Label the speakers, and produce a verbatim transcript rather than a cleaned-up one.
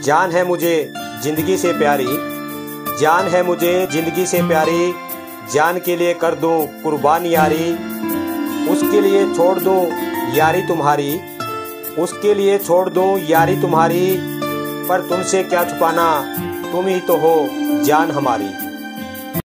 Speaker 1: जान है मुझे जिंदगी से प्यारी, जान है मुझे जिंदगी से प्यारी, जान के लिए कर दूं कुर्बान यारी। उसके लिए छोड़ दूं यारी तुम्हारी, उसके लिए छोड़ दूं यारी तुम्हारी। पर तुमसे क्या छुपाना, तुम ही तो हो जान हमारी।